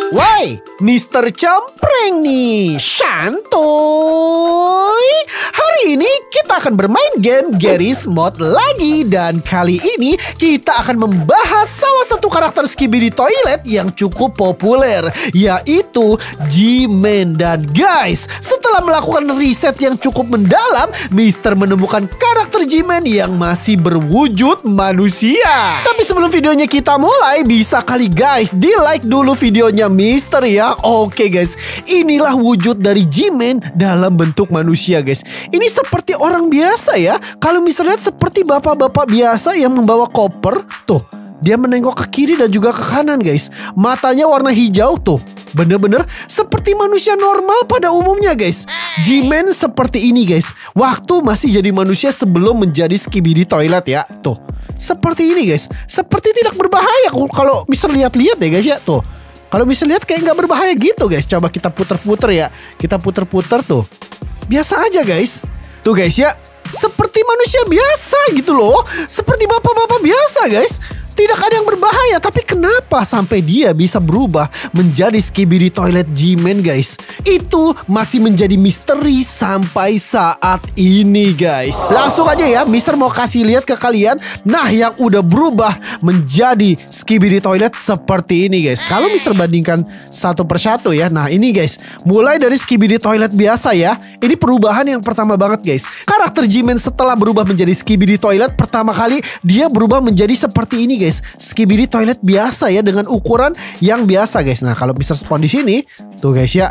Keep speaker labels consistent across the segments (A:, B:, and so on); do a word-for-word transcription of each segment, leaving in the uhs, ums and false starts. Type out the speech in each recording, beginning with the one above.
A: Woi, Mister Cempreng nih, santuy. Hari ini kita akan bermain game Garry's Mod lagi. Dan kali ini kita akan membahas salah satu karakter Skibidi Toilet yang cukup populer, yaitu G-Man. Dan guys, setelah melakukan riset yang cukup mendalam, Mister menemukan karakter G-Man yang masih berwujud manusia. Tapi sebelum videonya kita mulai, bisa kali guys di like dulu videonya Mister ya. Oke guys, inilah wujud dari G-Man dalam bentuk manusia guys. Ini seperti orang biasa ya. Kalau Mister lihat seperti bapak-bapak biasa yang membawa koper. Tuh, dia menengok ke kiri dan juga ke kanan guys. Matanya warna hijau tuh. Bener-bener seperti manusia normal pada umumnya guys. G-Man seperti ini guys, waktu masih jadi manusia sebelum menjadi Skibidi Toilet ya. Tuh, seperti ini guys. Seperti tidak berbahaya kalau Mister lihat-lihat ya guys ya. Tuh, kalau Mister lihat kayak nggak berbahaya gitu guys. Coba kita puter-puter ya. Kita puter-puter tuh. Biasa aja guys. Tuh guys ya, seperti manusia biasa gitu loh. Seperti bapak-bapak biasa guys. Tidak ada yang berbahaya. Tapi kenapa sampai dia bisa berubah menjadi Skibidi Toilet G-Man guys? Itu masih menjadi misteri sampai saat ini guys. Langsung aja ya, Mister mau kasih lihat ke kalian. Nah, yang udah berubah menjadi Skibidi Toilet seperti ini guys. Kalau Mister bandingkan satu persatu ya. Nah ini guys, mulai dari Skibidi Toilet biasa ya. Ini perubahan yang pertama banget guys. Karakter G-Man setelah berubah menjadi Skibidi Toilet, pertama kali dia berubah menjadi seperti ini guys. Skibidi Toilet biasa ya, dengan ukuran yang biasa guys. Nah, kalau Mister spawn di sini, tuh guys ya.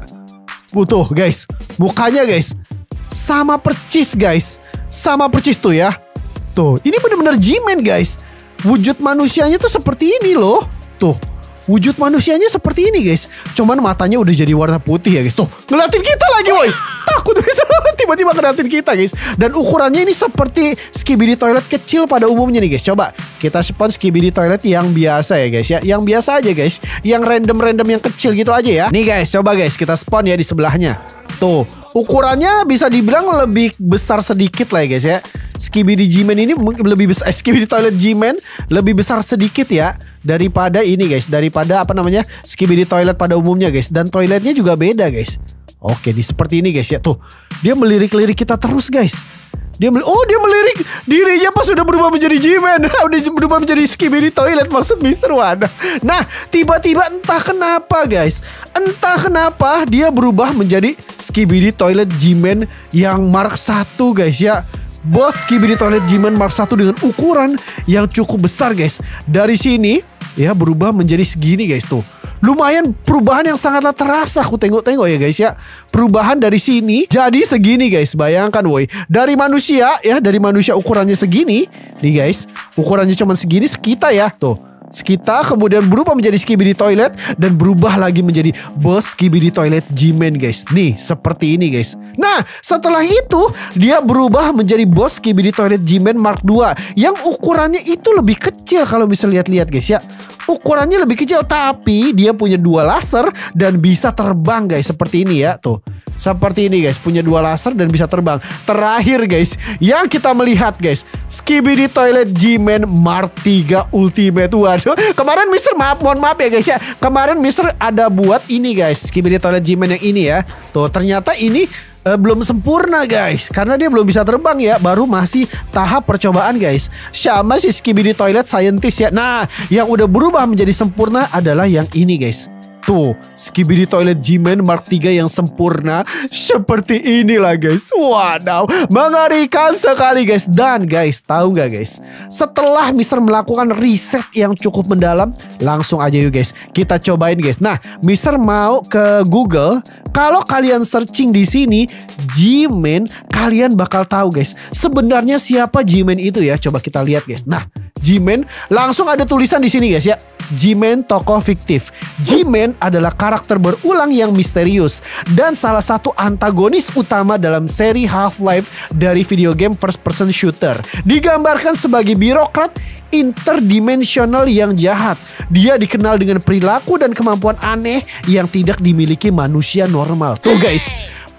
A: Tuh guys, mukanya guys sama percis guys. Sama percis tuh ya. Tuh, ini bener-bener G-Man guys. Wujud manusianya tuh seperti ini loh. Tuh, wujud manusianya seperti ini guys. Cuman matanya udah jadi warna putih ya guys. Tuh, ngeliatin kita lagi woi. Takut bisa tiba-tiba ngeliatin kita guys. Dan ukurannya ini seperti Skibidi Toilet kecil pada umumnya nih guys. Coba kita spawn Skibidi Toilet yang biasa ya guys ya. Yang biasa aja guys. Yang random-random yang kecil gitu aja ya. Nih guys, coba guys kita spawn ya di sebelahnya. Tuh, ukurannya bisa dibilang lebih besar sedikit lah ya guys ya. Skibidi G-Man ini lebih besar, eh, Skibidi Toilet G-Man lebih besar sedikit ya daripada ini guys, daripada apa namanya Skibidi Toilet pada umumnya guys. Dan toiletnya juga beda guys. Oke, di seperti ini guys ya. Tuh, dia melirik-lirik kita terus guys. Dia mel oh dia melirik dirinya pas sudah berubah menjadi G-Man. Udah berubah menjadi Skibidi Toilet maksud Mister Wadah. Nah, tiba-tiba entah kenapa guys, entah kenapa dia berubah menjadi Skibidi Toilet G-Man yang Mark satu guys ya. Bos Skibidi Toilet G-Man Mark satu dengan ukuran yang cukup besar guys. Dari sini ya berubah menjadi segini guys tuh. Lumayan perubahan yang sangatlah terasa. Aku tengok-tengok ya guys ya. Perubahan dari sini jadi segini guys. Bayangkan woi. Dari manusia ya, dari manusia ukurannya segini. Nih guys, ukurannya cuma segini sekita ya. Tuh, sekita kemudian berubah menjadi Skibidi Toilet. Dan berubah lagi menjadi bos Skibidi Toilet G-Man guys. Nih, seperti ini guys. Nah, setelah itu dia berubah menjadi bos Skibidi Toilet G-Man Mark dua. Yang ukurannya itu lebih kecil kalau bisa lihat-lihat guys ya. Ukurannya lebih kecil tapi dia punya dua laser dan bisa terbang guys. Seperti ini ya. Tuh, seperti ini guys, punya dua laser dan bisa terbang. Terakhir guys, yang kita melihat guys, Skibidi Toilet G-Man Mark tiga Ultimate. Waduh, kemarin Mister maaf, mohon maaf ya guys ya. Kemarin Mister ada buat ini guys, Skibidi Toilet G-Man yang ini ya. Tuh, ternyata ini Uh, belum sempurna guys, karena dia belum bisa terbang ya. Baru masih tahap percobaan guys. Sama si Skibidi Toilet Scientist ya. Nah, yang udah berubah menjadi sempurna adalah yang ini guys. Tuh, Skibidi Toilet G-Man Mark tiga yang sempurna seperti inilah guys. Wadaw, mengerikan sekali guys. Dan guys, tahu nggak guys, setelah Mister melakukan riset yang cukup mendalam, langsung aja yuk guys, kita cobain guys. Nah, Mister mau ke Google. Kalau kalian searching di sini G-Man, kalian bakal tahu guys sebenarnya siapa G-Man itu ya. Coba kita lihat guys. Nah, G-Man langsung ada tulisan di sini guys ya. G-Man tokoh fiktif. G-Man adalah karakter berulang yang misterius dan salah satu antagonis utama dalam seri Half-Life dari video game first person shooter. Digambarkan sebagai birokrat interdimensional yang jahat. Dia dikenal dengan perilaku dan kemampuan aneh yang tidak dimiliki manusia normal. Tuh guys,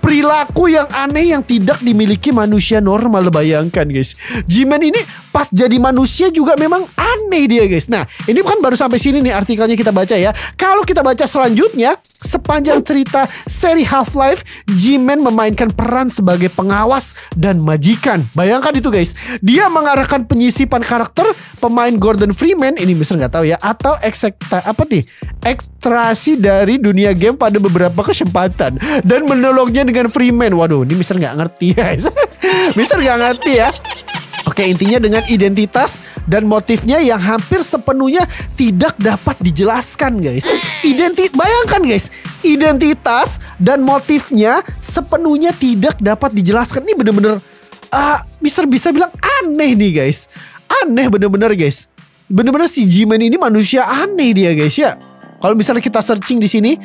A: perilaku yang aneh yang tidak dimiliki manusia normal. Bayangkan guys, G-Man ini pas jadi manusia juga memang aneh dia guys. Nah ini kan baru sampai sini nih artikelnya kita baca ya. Kalau kita baca selanjutnya, sepanjang cerita seri Half-Life, G-Man memainkan peran sebagai pengawas dan majikan. Bayangkan itu guys, dia mengarahkan penyisipan karakter pemain Gordon Freeman, ini mister nggak tahu ya, atau eksekta apa nih ekstraksi dari dunia game pada beberapa kesempatan dan menolongnya dengan Freeman. Waduh, ini mister nggak ngerti guys. mister nggak ngerti ya. Oke, intinya dengan identitas dan motifnya yang hampir sepenuhnya tidak dapat dijelaskan guys. Identi bayangkan guys, identitas dan motifnya sepenuhnya tidak dapat dijelaskan. Ini bener-bener uh, mister bisa bilang aneh nih guys. Aneh bener-bener guys. Bener-bener si G-Man ini manusia aneh dia guys ya. Kalau misalnya kita searching di sini,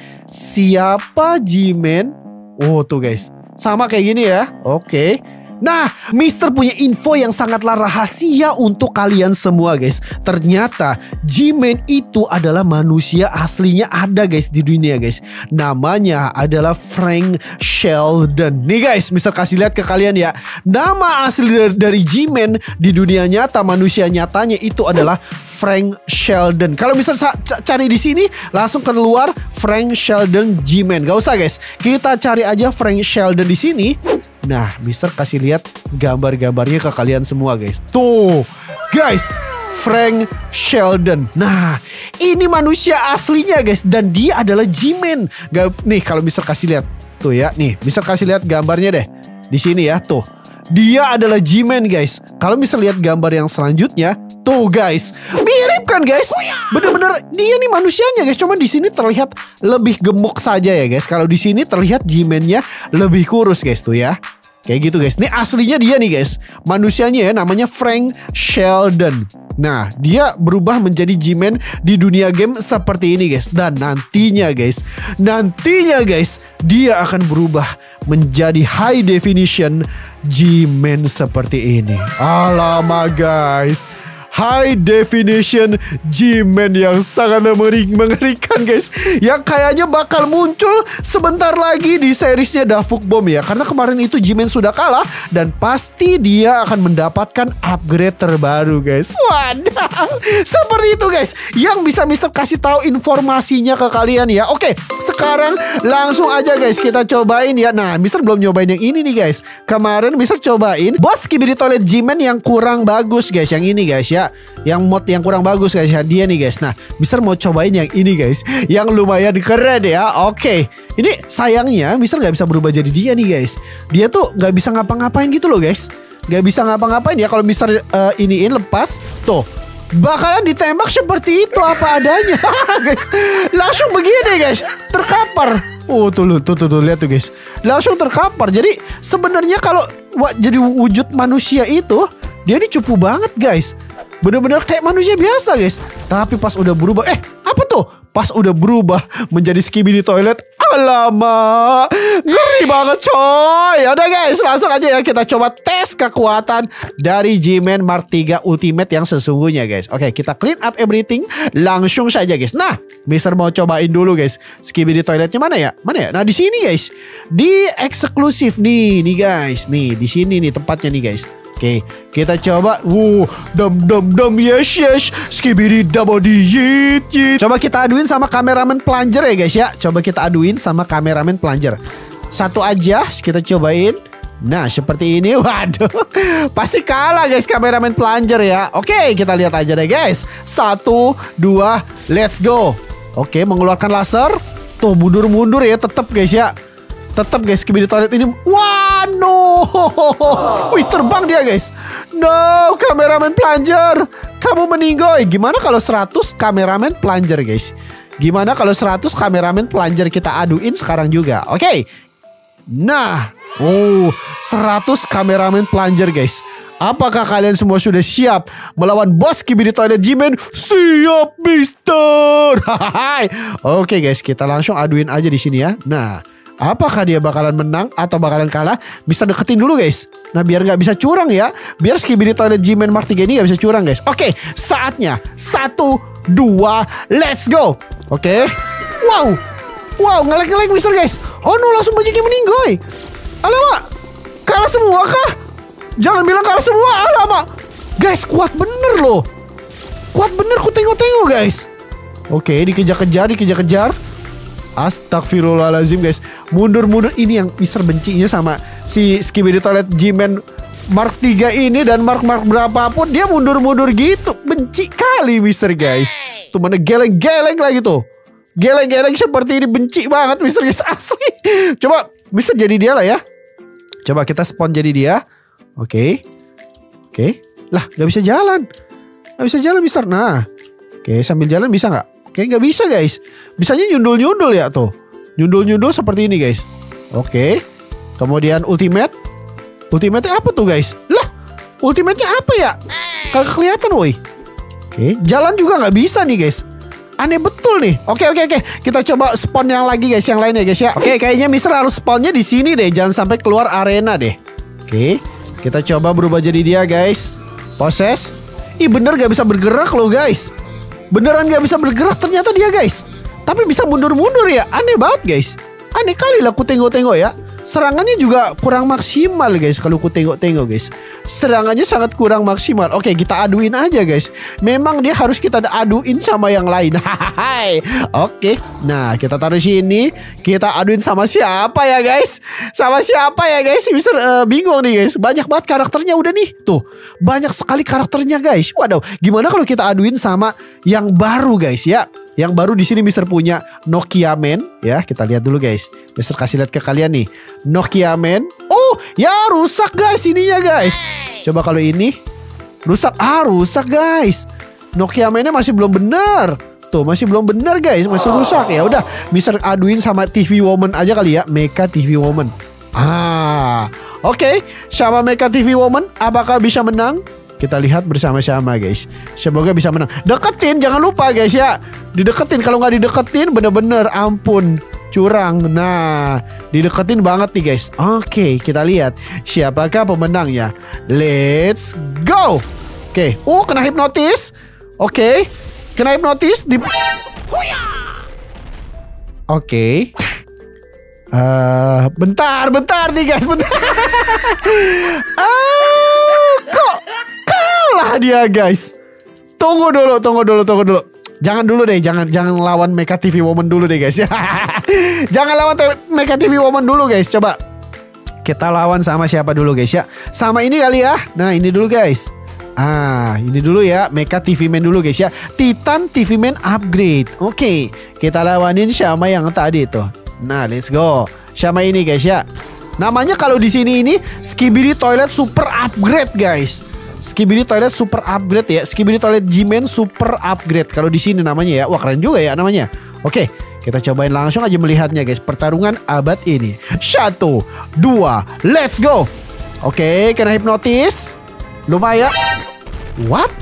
A: siapa G-Man? Oh tuh guys, sama kayak gini ya. Oke. Nah, mister punya info yang sangatlah rahasia untuk kalian semua guys. Ternyata G-Man itu adalah manusia aslinya ada guys di dunia guys. Namanya adalah Frank Sheldon. Nih guys, mister kasih lihat ke kalian ya. Nama asli dari G-Man di dunia nyata, manusia nyatanya itu adalah Frank Sheldon. Kalau mister cari di sini, langsung keluar Frank Sheldon G-Man. Gak usah guys, kita cari aja Frank Sheldon di sini. Nah, mister kasih lihat gambar-gambarnya ke kalian semua guys. Tuh, guys, Frank Sheldon. Nah, ini manusia aslinya guys, dan dia adalah G-Man. Nih, kalau mister kasih lihat, tuh ya, nih, mister kasih lihat gambarnya deh. Di sini ya, tuh. Dia adalah G-Man guys. Kalau mister lihat gambar yang selanjutnya, tuh guys, mirip kan guys? Bener-bener dia nih manusianya guys. Cuman di sini terlihat lebih gemuk saja ya guys. Kalau di sini terlihat G-Man-nya lebih kurus guys tuh ya. Kayak gitu guys. Ini aslinya dia nih guys. Manusianya ya namanya Frank Sheldon. Nah, dia berubah menjadi G-Man di dunia game seperti ini guys. Dan nantinya guys, nantinya guys, dia akan berubah menjadi high definition G-Man seperti ini. Alamak guys, high definition G-Man yang sangat mengerikan guys, yang kayaknya bakal muncul sebentar lagi di seriesnya Dafuk Bomb ya. Karena kemarin itu G-Man sudah kalah, dan pasti dia akan mendapatkan upgrade terbaru guys. Waduh, seperti itu guys yang bisa mister kasih tahu informasinya ke kalian ya. Oke, sekarang langsung aja guys kita cobain ya. Nah, mister belum nyobain yang ini nih guys. Kemarin mister cobain Boss Skibidi Toilet G-Man yang kurang bagus guys. Yang ini guys ya, yang mod yang kurang bagus guys ya, dia nih guys. Nah, mister mau cobain yang ini guys, yang lumayan keren ya. Oke, ini sayangnya mister nggak bisa berubah jadi dia nih guys. Dia tuh nggak bisa ngapa-ngapain gitu loh guys. Nggak bisa ngapa-ngapain ya. Kalau mister uh, iniin lepas, tuh bakalan ditembak seperti itu apa adanya guys. Langsung begini guys, terkapar. Oh tuh, tuh tuh tuh lihat tuh guys, langsung terkapar. Jadi sebenarnya kalau jadi wujud manusia itu, dia ini cupu banget guys. Bener-bener kayak manusia biasa guys. Tapi pas udah berubah, eh apa tuh? Pas udah berubah menjadi Skibidi Toilet, alamak, ngeri banget coy. Yaudah guys, langsung aja ya kita coba tes kekuatan dari G-Man Mark tiga Ultimate yang sesungguhnya guys. Oke, kita clean up everything langsung saja guys. Nah, mister mau cobain dulu guys Skibidi Toiletnya mana ya? Mana ya? Nah, di sini guys, di eksklusif nih, nih guys, nih di sini nih tempatnya nih guys. Oke, kita coba. Wuh, dam dam dam, yes yes, Skibidi dabodi yit yit. Coba kita aduin sama kameramen plunger ya guys ya. Coba kita aduin sama kameramen plunger. Satu aja kita cobain. Nah, seperti ini. Waduh, pasti kalah guys kameramen plunger ya. Oke, kita lihat aja deh guys. Satu, dua, let's go. Oke, mengeluarkan laser. Tuh, mundur-mundur ya tetap guys ya. Tetap guys, Skibidi Toilet ini. Wah, no. Wih, terbang dia guys. No, kameramen plunger, kamu meninggoy. Gimana kalau seratus kameramen plunger guys? Gimana kalau seratus kameramen plunger kita aduin sekarang juga? Oke. Okay. Nah, oh, seratus kameramen plunger guys. Apakah kalian semua sudah siap melawan Boss Skibidi Toilet G-Man? Siap, mister. Oke okay, guys, kita langsung aduin aja di sini ya. Nah, apakah dia bakalan menang atau bakalan kalah? Bisa deketin dulu guys. Nah, biar nggak bisa curang ya. Biar Skibidi Toilet G-Man Mark tiga ini nggak bisa curang guys. Oke, saatnya. Satu, dua, let's go. Oke. Wow. Wow, ngelek-ngelek mister guys. Oh no, langsung bajiknya meninggoy. Alamak, kalah semua kah? Jangan bilang kalah semua. Alamak. Guys, kuat bener loh. Kuat bener, ku tengok-tengok guys. Oke, dikejar-kejar, dikejar-kejar. Astagfirullahaladzim guys. Mundur-mundur. Ini yang Mister bencinya sama si Skibidi Toilet G-Man Mark tiga ini. Dan Mark-Mark berapapun dia mundur-mundur gitu. Benci kali Mister guys. Tuh mana geleng-geleng lagi tuh. Geleng-geleng seperti ini, benci banget Mister guys. Asli. Coba Mister jadi dia lah ya. Coba kita spawn jadi dia. Oke. Oke. Lah gak bisa jalan. Gak bisa jalan Mister. Nah. Oke, sambil jalan bisa gak? Oke, gak bisa guys. Bisanya nyundul-nyundul ya tuh. Nyundul-nyundul seperti ini guys. Oke. Kemudian ultimate. Ultimate-nya apa tuh guys? Lah, ultimate-nya apa ya? Kagak kelihatan woi. Oke, jalan juga gak bisa nih guys. Aneh betul nih. Oke oke oke. Kita coba spawn yang lagi guys, yang lainnya guys ya. Oke, kayaknya Mister harus spawnnya di sini deh. Jangan sampai keluar arena deh. Oke. Kita coba berubah jadi dia guys. Proses. Ih bener gak bisa bergerak loh guys. Beneran gak bisa bergerak ternyata dia guys. Tapi bisa mundur-mundur ya. Aneh banget guys. Aneh kali lah ku tengok-tengok ya. Serangannya juga kurang maksimal guys. Kalau ku tengok-tengok guys, serangannya sangat kurang maksimal. Oke, kita aduin aja guys. Memang dia harus kita aduin sama yang lain. Hai. Oke. Nah, kita taruh sini. Kita aduin sama siapa ya guys? Sama siapa ya guys? Mister uh, bingung nih guys. Banyak banget karakternya udah nih. Tuh, banyak sekali karakternya guys. Waduh, gimana kalau kita aduin sama yang baru guys ya? Yang baru di sini Mister punya Nokia Man ya. Kita lihat dulu guys. Mister kasih lihat ke kalian nih. Nokia Man. Oh, ya rusak guys ininya guys. Coba kalau ini rusak. Ah, rusak guys. Nokia Man-nya masih belum benar. Tuh, masih belum benar guys, masih rusak. Ya udah, Mister aduin sama T V Woman aja kali ya. Mecha T V Woman. Ah, oke. Okay. Sama Mecha T V Woman apakah bisa menang? Kita lihat bersama-sama guys. Semoga bisa menang. Deketin, jangan lupa guys ya. Dideketin, kalau nggak dideketin bener-bener ampun, curang. Nah, dideketin banget nih guys. Oke, kita lihat siapakah pemenangnya. Let's go. Oke, oh kena hipnotis. Oke, kena hipnotis di. Oke. Uh, bentar, bentar nih guys, bentar. uh, kok kalah dia guys. Tunggu dulu, tunggu dulu, tunggu dulu. Jangan dulu deh, jangan jangan lawan Mecha T V Woman dulu deh guys. Jangan lawan Mecha T V Woman dulu guys. Coba kita lawan sama siapa dulu guys ya? Sama ini kali ya. Nah, ini dulu guys. Ah, ini dulu ya, Mecha T V Man dulu guys ya. Titan T V Man upgrade. Oke, kita lawanin sama yang tadi tuh. Nah, let's go. Sama ini guys ya. Namanya kalau di sini ini Skibidi Toilet Super Upgrade guys. Skibidi Toilet Super Upgrade ya. Skibidi Toilet G-Man Super Upgrade kalau di sini namanya ya. Wah, keren juga ya namanya. Oke, kita cobain langsung aja melihatnya guys. Pertarungan abad ini. Satu, dua, let's go. Oke, kena hipnotis. Lumayan. What?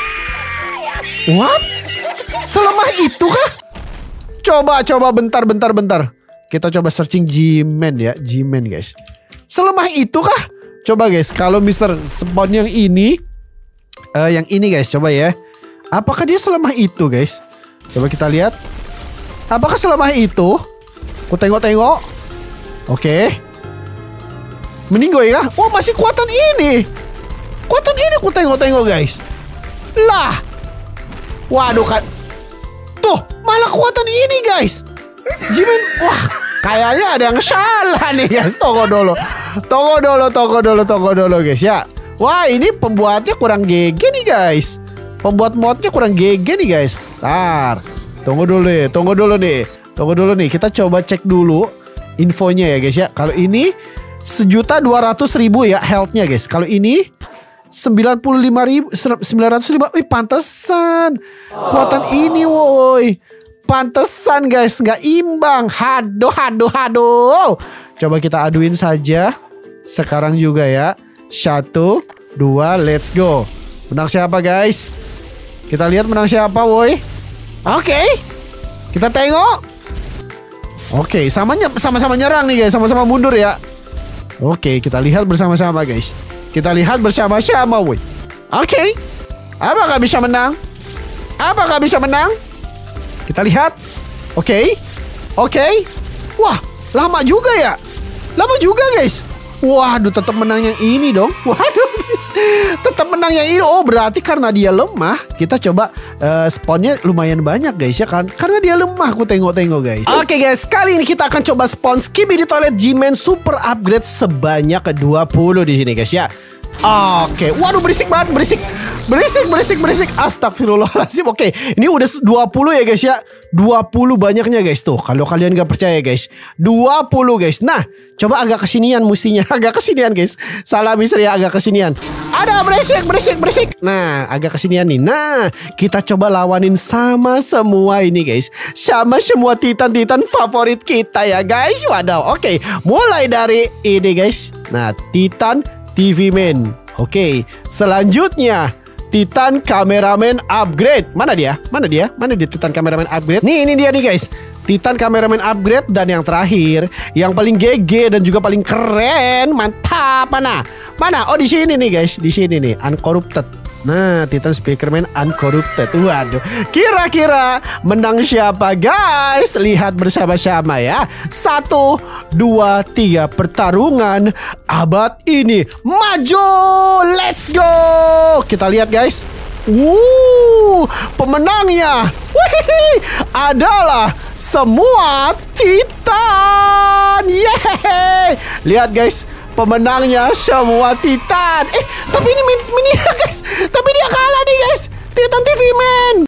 A: What? Selemah itu kah? Coba, coba bentar, bentar, bentar. Kita coba searching G-Man ya. G-Man guys. Selemah itu kah? Coba guys, kalau Mister spawn yang ini, uh, yang ini guys, coba ya. Apakah dia selemah itu guys? Coba kita lihat. Apakah selemah itu? Ku tengok-tengok. Oke. Meninggoy kah? Oh, masih kuatan ini. Kuatan ini ku tengok-tengok guys. Lah. Waduh kan. Tuh, malah kuatan ini guys. G-Man, wah, kayaknya ada yang salah nih guys. Tunggu dulu. Tunggu dulu, tunggu dulu, tunggu dulu guys ya. Wah, ini pembuatnya kurang G G nih guys. Pembuat modnya kurang G G nih guys. Ntar, tunggu dulu nih, tunggu dulu nih. Tunggu dulu nih, kita coba cek dulu infonya ya guys ya. Kalau ini sejuta dua ratus ribu ya healthnya guys. Kalau ini sembilan puluh lima ribu, sembilan ratus lima. Wih, pantesan. Kuatan ini woi. Pantesan guys, nggak imbang. Haduh, haduh, haduh. Coba kita aduin saja sekarang juga ya. Satu, dua, let's go. Menang siapa guys? Kita lihat menang siapa woi. Oke, kita tengok. Oke, samanya sama-sama nyerang nih guys, sama-sama mundur ya. Oke, kita lihat bersama-sama guys. Kita lihat bersama-sama woi. Oke, apakah bisa menang? Apakah bisa menang? Kita lihat. Oke. Oke. Wah, lama juga ya. Lama juga guys. Waduh, tetap menang yang ini dong. Waduh, guys, tetap menang yang ini. Oh, berarti karena dia lemah, kita coba uh, spawnnya lumayan banyak guys ya kan. Karena dia lemah, aku tengok-tengok guys. Oke guys, kali ini kita akan coba spawn Skibidi Toilet G-Man Super Upgrade sebanyak dua puluh di sini guys ya. Oke, waduh berisik banget, berisik. Berisik, berisik, berisik. Astagfirullahaladzim. Oke, ini udah dua puluh ya guys ya. dua puluh banyaknya guys tuh. Kalau kalian gak percaya guys, dua puluh guys. Nah, coba agak kesinian mestinya. Agak kesinian guys. Salah misal ya, agak kesinian. Ada berisik, berisik, berisik. Nah, agak kesinian nih. Nah, kita coba lawanin sama semua ini guys. Sama semua titan-titan favorit kita ya guys. Waduh, oke. Mulai dari ini guys. Nah, Titan T V Man. Oke, selanjutnya Titan Cameraman Upgrade. Mana dia? Mana dia? Mana dia Titan Cameraman Upgrade? Nih, ini dia nih guys. Titan Cameraman Upgrade. Dan yang terakhir, yang paling G G dan juga paling keren, mantap. Mana? Mana? Oh, di sini nih guys. Di sini nih, Uncorrupted. Nah, Titan Speakerman Uncorrupted. Waduh, kira-kira menang siapa guys? Lihat bersama-sama ya. Satu, dua, tiga. Pertarungan abad ini. Maju, let's go. Kita lihat guys. Wuh, pemenangnya Wih, adalah semua Titan. Yeay. Lihat guys, pemenangnya semua Titan. Eh, tapi ini mini guys. Tapi dia kalah nih guys. Titan T V Man.